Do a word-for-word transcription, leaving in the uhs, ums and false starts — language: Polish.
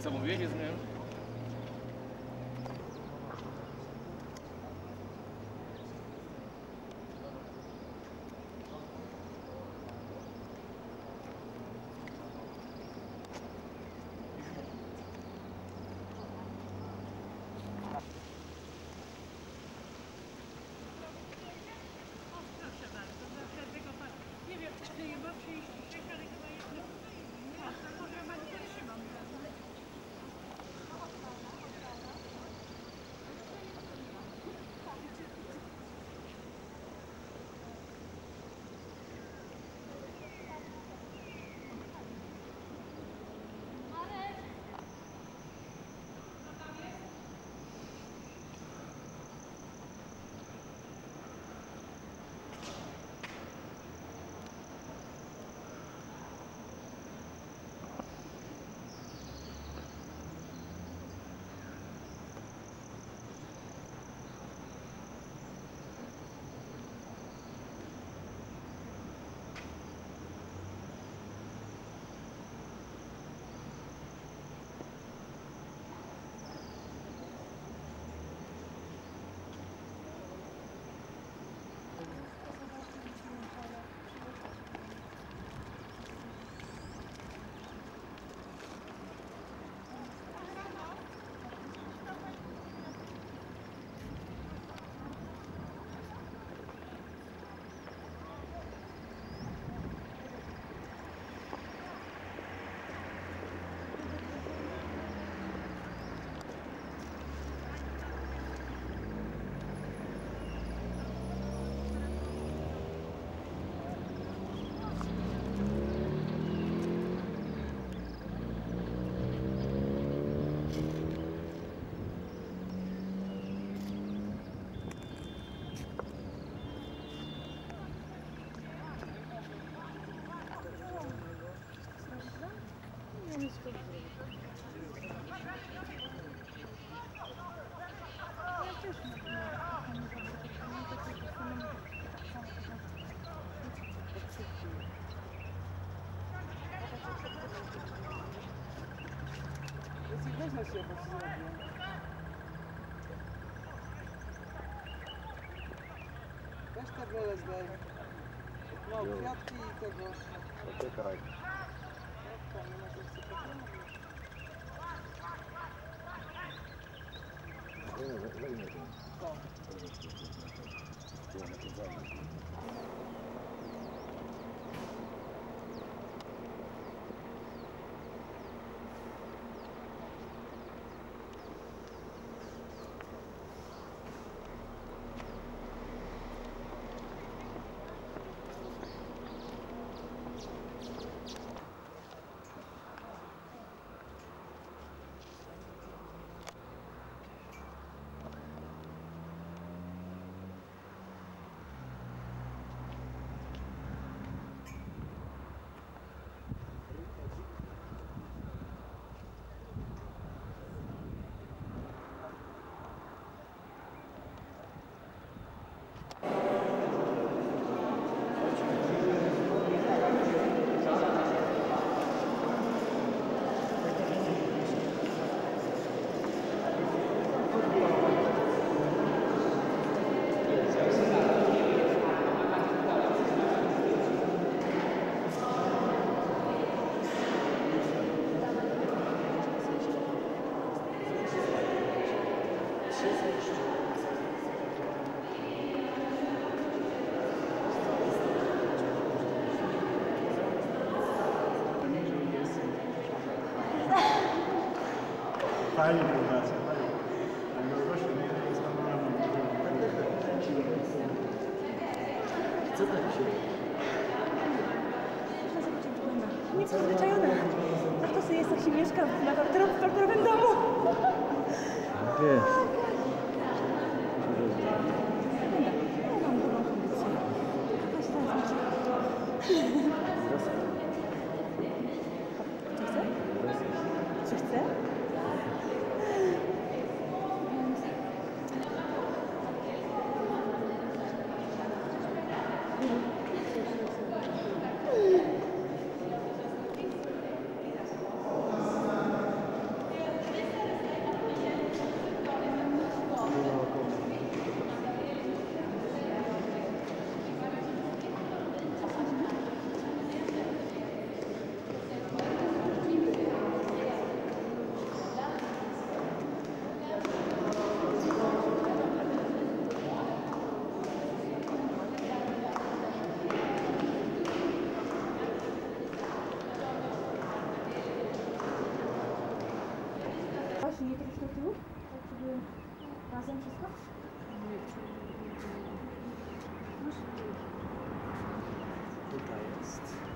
co mówię, nie zmieniam. Weźmy się, bo się zrobię. Weź tabelę zdaj. No, kwiatki i tego. Poczekaj. Kwiatka, nie ma to jeszcze problemu. Zajmę to. Tak. Fajnie fundacja, fajnie. No właśnie, nie jest tam na co to się Nie przyzwyczajona. Tak to sobie jest, jak się mieszka na parterowym domu. Wiesz. Ja mam dobrą kondycję. Jakaś tam znaczy. Co chce? Co chce? właśnie, nie troszkę do tyłu? Tak, żeby razem wszystko? Tutaj jest.